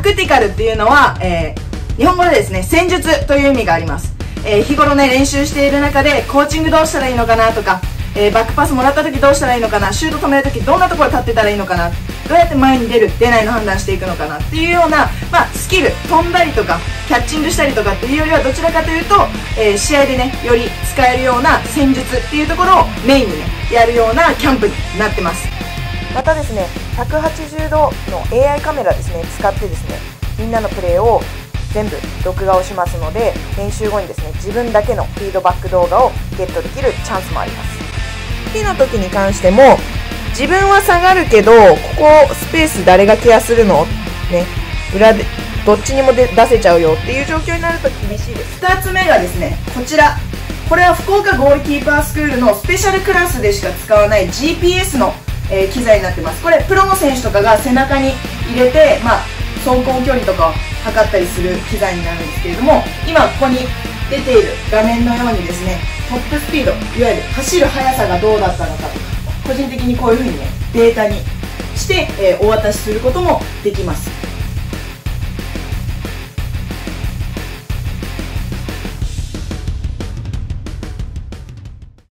クティカルっていうのは、日本語でですね、戦術という意味があります。日頃ね、練習している中で、コーチングどうしたらいいのかなとか、バックパスもらった時どうしたらいいのかな、シュート止める時どんなところ立ってたらいいのかな、どうやって前に出る出ないの判断していくのかなっていうような、スキル、飛んだりとかキャッチングしたりとかっていうよりはどちらかというと、試合でねより使えるような戦術っていうところをメインにねやるようなキャンプになってます。 またですね、180度の AI カメラですね使ってですね、みんなのプレーを全部録画をしますので、練習後にですね自分だけのフィードバック動画をゲットできるチャンスもあります。P の時に関しても、自分は下がるけどここスペース誰がケアするのね、裏でどっちにも出せちゃうよっていう状況になると厳しいです。 2つ目がですね、こちら、これは福岡ゴールキーパースクールのスペシャルクラスでしか使わない GPS の、機材になってます。これプロの選手とかが背中に入れて、走行距離とかを測ったりする機材になるんですけれども、今ここに出ている画面のようにですね、トップスピード、いわゆる走る速さがどうだったのかとか、個人的にこういう風にねデータにして、お渡しすることもできます。